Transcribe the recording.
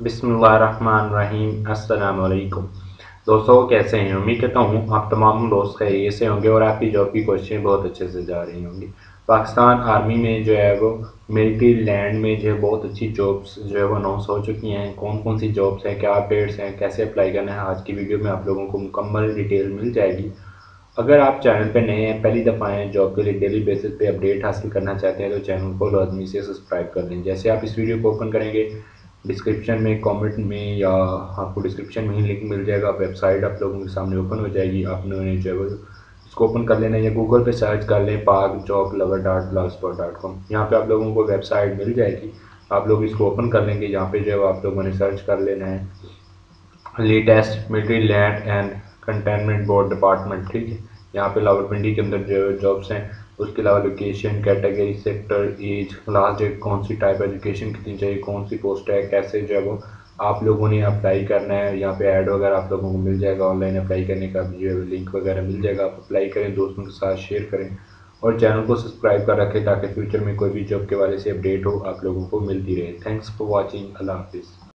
बिस्मिल्लाहिर्रहमानिर्रहीम। अस्सलाम वालेकुम दोस्तों, कैसे हैं? उम्मीद करता हूँ आप तमाम दोस्त खैरियत से होंगे और आपकी जॉब की कोशिशें बहुत अच्छे से जा रही होंगी। पाकिस्तान आर्मी में जो है वो मिलिट्री लैंड में जो है बहुत अच्छी जॉब्स जो है वो अनाउंस हो चुकी हैं। कौन कौन सी जॉब्स हैं, क्या अपडेट्स हैं, कैसे अप्लाई करना है, आज की वीडियो में आप लोगों को मुकम्मल डिटेल मिल जाएगी। अगर आप चैनल पे नए हैं, पहली दफ़ा हैं, जॉब के लिए डेली बेसिस पे अपडेट हासिल करना चाहते हैं तो चैनल को लाजमी से सब्सक्राइब कर लें। जैसे आप इस वीडियो को ओपन करेंगे, डिस्क्रिप्शन में, कमेंट में या आपको डिस्क्रिप्शन में ही लिंक मिल जाएगा। वेबसाइट आप लोगों के सामने ओपन हो जाएगी। आपने जो है इसको ओपन कर लेना या गूगल पे सर्च कर लें pakjoblover.blogspot.com। यहाँ पे आप लोगों को वेबसाइट मिल जाएगी। आप लोग इसको ओपन कर लेंगे। यहाँ पे जो है आप लोगों ने सर्च कर लेना है latest military land and containment board department, ठीक है। यहाँ पे रावलपिंडी के अंदर जो जॉब्स हैं, उसके अलावा location, category, sector, age, last date, कौन सी टाइप एजुकेशन कितनी चाहिए, कौन सी पोस्ट है, कैसे जो है वो आप लोगों ने अप्लाई करना है। यहाँ पे ऐड वगैरह आप लोगों को मिल जाएगा, ऑनलाइन अप्लाई करने का जो है लिंक वगैरह मिल जाएगा। आप अप्लाई करें, दोस्तों के साथ शेयर करें और चैनल को सब्सक्राइब कर रखें ताकि फ्यूचर में कोई भी जॉब के बारे से अपडेट हो आप लोगों को मिलती रहे। Thanks for watching. अल्लाह हाफिज़।